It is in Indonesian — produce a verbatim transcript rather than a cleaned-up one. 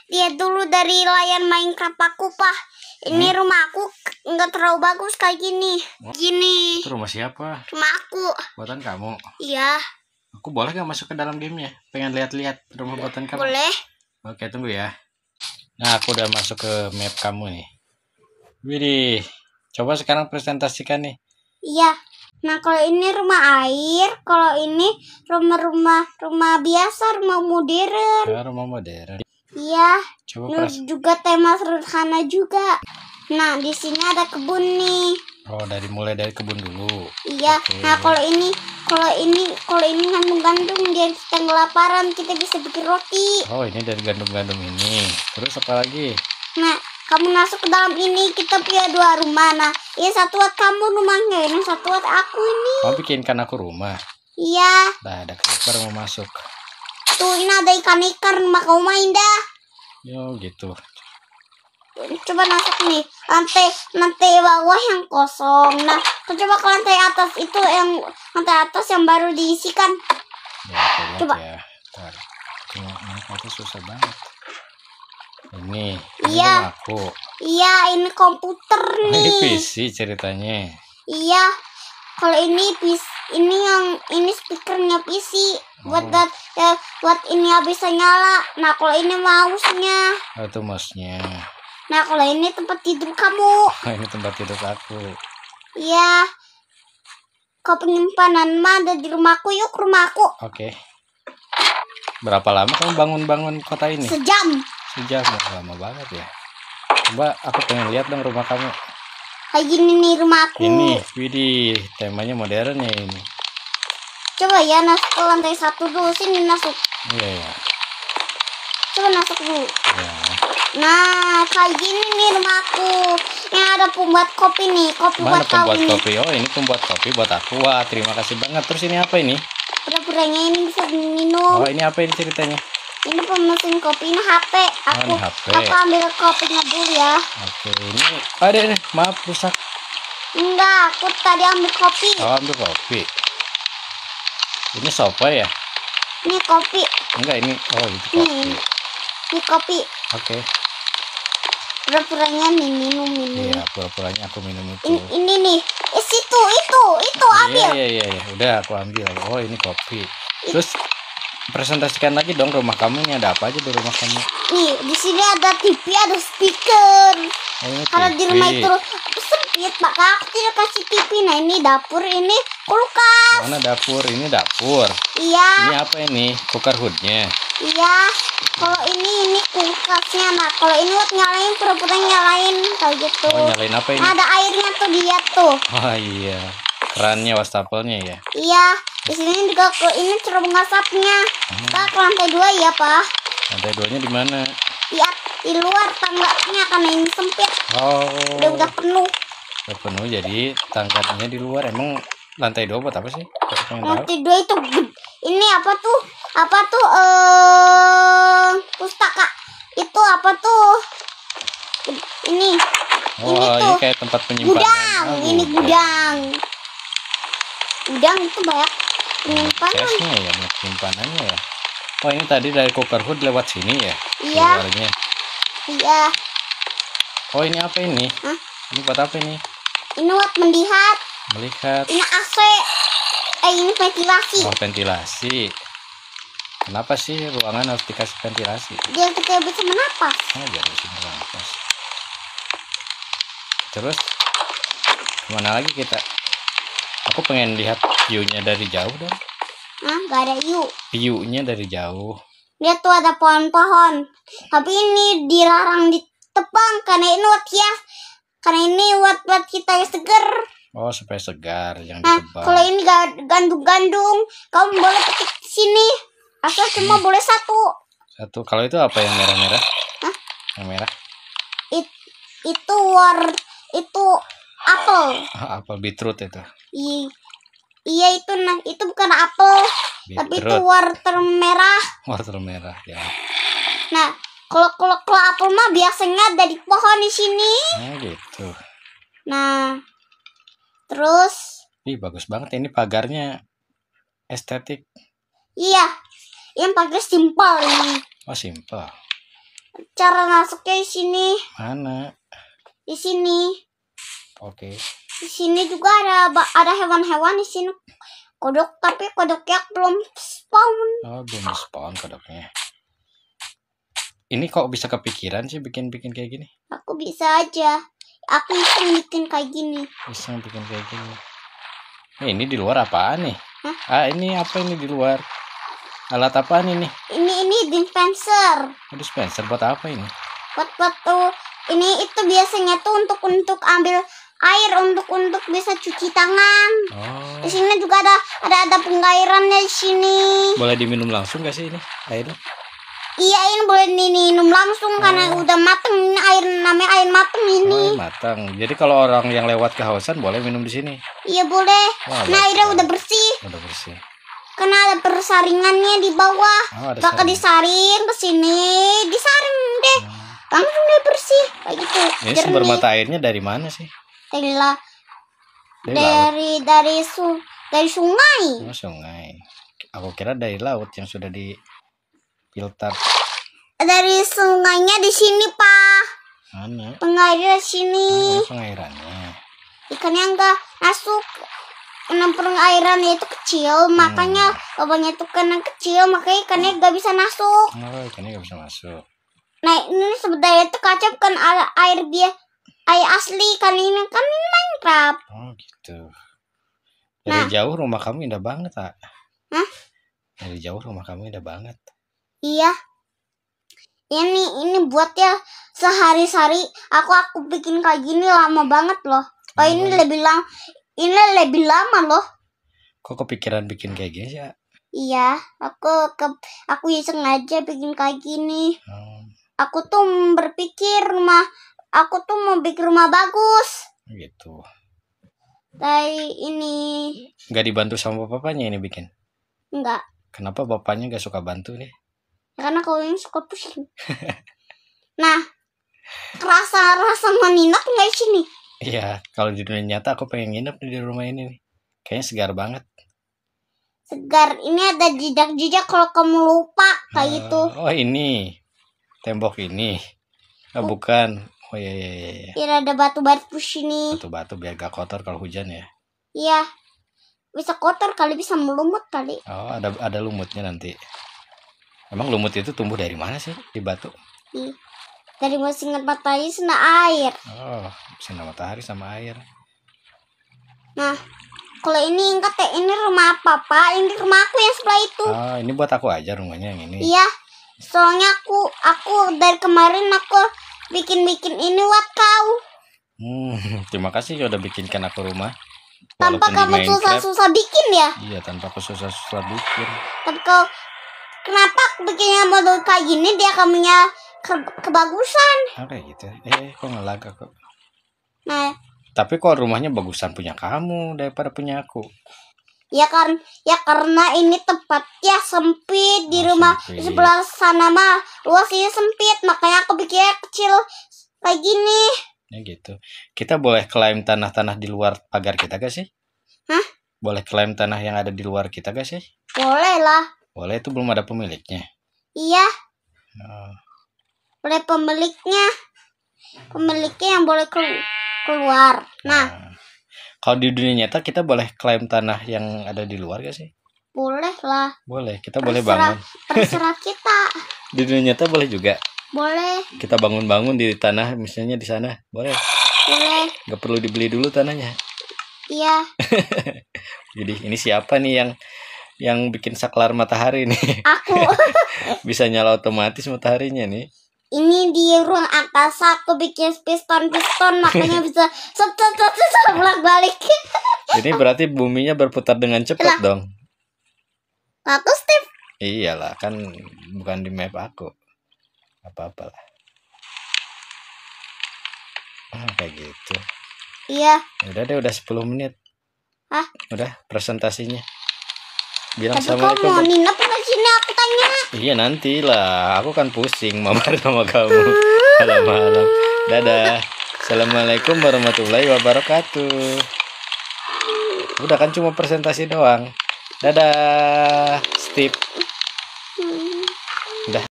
lihat dulu dari layar Minecraft aku, Pak. Ini hmm? rumah aku nggak terlalu bagus kayak gini. Gini. Itu rumah siapa? Rumah aku. Buatan kamu? Iya. Aku boleh nggak masuk ke dalam gamenya? Pengen lihat-lihat rumah buatan kamu. Boleh. Oke, tunggu ya. Nah, aku udah masuk ke map kamu nih. Widih. Coba sekarang presentasikan nih. Iya. Nah, kalau ini rumah air, kalau ini rumah-rumah rumah biasa, rumah modern. Ya, rumah modern. Iya. Coba ini juga tema sederhana juga. Nah, di sini ada kebun nih. Oh, dari mulai dari kebun dulu. Iya. Oke. Nah, kalau ini kalau ini kalau ini gandum-gandum dia kita ngelaparan, kita bisa bikin roti. Oh, ini dari gandum-gandum ini. Terus apa lagi? Nah, kamu masuk ke dalam ini, kita punya dua rumah. Nah, ini satu buat kamu rumahnya, ini satu buat aku ini. Kamu bikinkan aku rumah? Iya. Nah, ada creeper mau masuk. Tuh, ini ada ikan-ikan, rumah kamu main dah. Yo, gitu. Coba masuk nih, lantai lantai bawah yang kosong. Nah, coba ke lantai atas itu yang lantai atas yang baru diisikan. Ya, coba. Ya. Ntar. Cuma itu susah banget. Ini, iya. Ini aku. Iya, ini komputer nih. Ini P C ceritanya. Iya. Kalau ini P C, ini yang ini speakernya P C. Oh. Buat dat, ya, buat ini bisa nyala. Nah, kalau ini mouse-nya. Oh, itu mouse-nya. Nah, kalau ini tempat tidur kamu. Oh, ini tempat tidur aku. Iya. Kau penyimpanan mah ada di rumahku, yuk ke rumahku. Oke. Berapa lama kamu bangun-bangun kota ini? Sejam. Sejam, lama banget ya. Coba aku pengen lihat dong rumah kamu. Kayak gini nih rumahku. Ini, widih, temanya modern ya ini. Coba ya masuk ke lantai satu dulu, sini masuk. Iya ya. Coba masuk dulu. Ya. Nah, kayak gini nih rumahku. Yang ada pembuat kopi nih, kopi Mana buat kau pembuat ini. kopi? Oh, ini pembuat kopi buat aku. Wah, terima kasih banget. Terus ini apa ini? Pura-puranya ini bisa diminum. Oh, ini apa ini ceritanya? Ini pemesin kopi, ini H P. Aku, oh, H P. aku ambil kopinya dulu ya. Oke, ini ada nih. Maaf, rusak. Enggak, aku tadi ambil kopi. Oh, ambil kopi. Ini sopa ya? Ini kopi. Enggak, ini. Oh, itu kopi. Nih, ini kopi. Oke. Pura-puranya nih minum minum. Iya, pura-puranya aku minum itu. Ini, ini nih, eh, situ, itu, itu ambil. Iya, iya, iya. Udah aku ambil. Oh, ini kopi. Terus presentasikan lagi dong rumah kamu, ini ada apa aja di rumah kamu? Nih, di sini ada T V, ada speaker. Oh, karena di rumah itu sempit, maka aku tidak kasih T V. Nah, ini dapur, ini kulkas. Mana dapur? Ini dapur. Iya. Ini apa ini? Cooker hoodnya. Iya. Kalau ini ini kulkasnya. Nah, kalau ini buat nyalain, pura-pura nyalain kayak gitu. Oh, nyalain apa ini? Ada airnya tuh, dia tuh. Oh iya, kerannya, wastafelnya ya. Iya. Di sini juga ke ini cerobong asapnya. Hmm. Kita ke lantai dua ya, Pak. Lantai duanya di mana? Di, di luar tangganya karena ini sempit. Oh. Udah udah penuh. Udah penuh, jadi tangganya di luar. Emang lantai dua buat apa sih? Lantai dua itu ini apa tuh? Apa tuh? Eh, pustaka. Itu apa tuh? Ini. Oh, ini ini tuh kayak tempat penyimpanan. Gudang. Oh, ini gudang. Gudang itu banyak penyimpanan. Casnya ya, penyimpanannya ya. Oh, ini tadi dari cooker hood lewat sini ya? Iya. Luarnya. Iya. Oh, ini apa ini? Hah? Ini buat apa ini? Ini buat melihat. Melihat. Ini A C. Eh, ini ventilasi. Oh, ventilasi. Kenapa sih ruangan harus dikasih ventilasi? Biar kita bisa menapas. Oh, biar bisa menapas. Terus kemana lagi kita? Aku pengen lihat view-nya dari jauh dong. Hah, gak ada yuk. View-nya dari jauh. Lihat tuh ada pohon-pohon. Tapi ini dilarang ditebang karena ini buat hias. Karena ini buat buat kita yang seger. Oh, supaya segar, jangan nah, ditebang. kalau ini gandum-gandum, kamu boleh petik di sini. Asal cuma hmm. boleh satu. Satu. Kalau itu apa yang merah-merah? Hah? Yang merah? It, itu war itu apel. Oh, apel beetroot itu. I, iya itu nah itu bukan apel, beetroot. Tapi itu wortel merah. Wortel merah ya. Nah, kalau kalau kalau apel mah biasanya ada di pohon di sini. Oh gitu. Nah, terus. Ih, bagus banget ini pagarnya, estetik. Iya, yang pagar simpel ini. Oh, simpel. Cara masuknya di sini. Mana? Di sini. Oke. Di sini juga ada ba- ada hewan-hewan di sini. Kodok, tapi kodoknya belum spawn. Oh, belum spawn kodoknya. Ini kok bisa kepikiran sih bikin-bikin kayak gini? Aku bisa aja. Aku iseng bikin kayak gini. Bisa bikin kayak gini. Nih, ini di luar apaan nih? Hah? Ah, ini apa ini di luar? Alat apaan ini? Ini ini dispenser. Oh, dispenser buat apa ini? Buat buat tuh. Ini itu biasanya tuh untuk untuk ambil air, untuk untuk bisa cuci tangan. Oh, Di sini juga ada ada ada pengairannya di sini. boleh diminum langsung gak sih ini airnya? Iya, ini boleh diminum langsung karena Oh. udah mateng. Ini air namanya air mateng ini. Oh, matang. Jadi kalau orang yang lewat kehausan boleh minum di sini. Iya boleh. Wah, Nah, airnya bagus. udah bersih. Udah bersih. Karena ada persaringannya di bawah. Oh, ada Bakal saring. disaring ke sini, disaring deh. Hmm. Langsung deh bersih kayak gitu. Ini sumber mata airnya dari mana sih? Dari la- Dari laut. dari dari su dari sungai. Oh, sungai. Aku kira dari laut yang sudah difilter. Dari sungainya di sini, Pak. Mana? Pengairnya di sini. Ini pengairannya. Ikannya enggak masuk. Karena pengairannya itu kecil, makanya lubangnya itu karena kecil, makanya ikannya nggak bisa masuk. Oh, ikannya nggak bisa masuk. Nah, ini sebenarnya itu kaca bukan air, air dia air asli, kan ini kan ini Minecraft. Oh, gitu. Dari Nah. jauh rumah kamu indah banget, tak? Hah? Dari jauh rumah kamu indah banget. Iya. Ini ini buat ya sehari-hari aku aku bikin kayak gini lama banget loh. Oh, ini lebih lama. Ini lebih lama loh. Kok kepikiran bikin kayak gini sih, Ak? Iya, aku ke aku iseng aja bikin kayak gini. Oh, Aku tuh berpikir rumah aku tuh mau bikin rumah bagus. gitu. Dari ini Nggak dibantu sama bapaknya ini bikin? enggak. Kenapa bapaknya nggak suka bantu nih? Karena kalau ini suka pusing. Nah, rasa rasa meninap nggak di sini? Iya, kalau di dunia nyata aku pengen nginep di rumah ini nih. Kayaknya segar banget. Segar. Ini ada jejak-jejak kalau kamu lupa kayak gitu. Oh, ini. Tembok ini. Oh, bukan. Oh, iya, iya, iya, iya. Ini ada batu-batu sini. Batu-batu biar gak kotor kalau hujan ya. Iya. Bisa kotor kali, bisa melumut kali. Oh, ada ada lumutnya nanti. Emang lumut itu tumbuh dari mana sih di batu? Ih. Dari musim matahari sana air. Oh, sinar matahari sama air. Nah, kalau ini enggak teh, ini rumah papa, ini rumah aku yang sebelah itu. Oh, ini buat aku aja rumahnya yang ini. Iya. Soalnya aku aku dari kemarin aku bikin-bikin ini buat kau. Hmm, terima kasih ya udah bikinkan aku rumah. Tanpa Walaupun di kamu Minecraft. susah-susah bikin ya. Iya, tanpa aku susah-susah bikin. Tapi kau kenapa aku bikinnya model kayak gini dia kamunya ke, kebagusan. Ah, kayak gitu. Eh, kok ngelag aku. Nah, Tapi kok rumahnya bagusan punya kamu daripada punya aku. ya kan ya karena ini tempatnya sempit di Oh, rumah sempit. di sebelah sana mah luasnya sempit, makanya aku bikinnya kecil kayak gini. Ya gitu. Kita boleh klaim tanah-tanah di luar pagar kita gak sih? Hah? Boleh klaim tanah yang ada di luar kita gak sih? Boleh lah. Boleh, itu belum ada pemiliknya. Iya, Oh, boleh pemiliknya. Pemiliknya yang boleh kelu- keluar. Nah, nah. Kalau di dunia nyata kita boleh klaim tanah yang ada di luar gak sih? boleh lah. Boleh, kita boleh Terserah, bangun. terserah kita. Di dunia nyata boleh juga. Boleh, Kita bangun-bangun di tanah misalnya di sana. Boleh. boleh. Gak perlu dibeli dulu tanahnya. Iya, Jadi ini siapa nih yang yang bikin saklar matahari nih? aku. Bisa nyala otomatis mataharinya nih. Ini di ruang angkasa aku bikin piston-piston, makanya bisa set set set set bolak-balik. Ini berarti buminya berputar dengan cepat dong. Aku Steve. Iyalah, kan bukan di map aku. Apa-apalah. Ah, kayak gitu. Iya, Udah deh, udah sepuluh menit. Hah? Udah presentasinya. Bilang tapi kau mau assalamualaikum. nginep nggak sini aku tanya. Iya nantilah, aku kan pusing mamar sama kamu malam-malam. Dadah. Assalamualaikum warahmatullahi wabarakatuh. Udah kan cuma presentasi doang. Dadah, Steve. Hmm. Udah.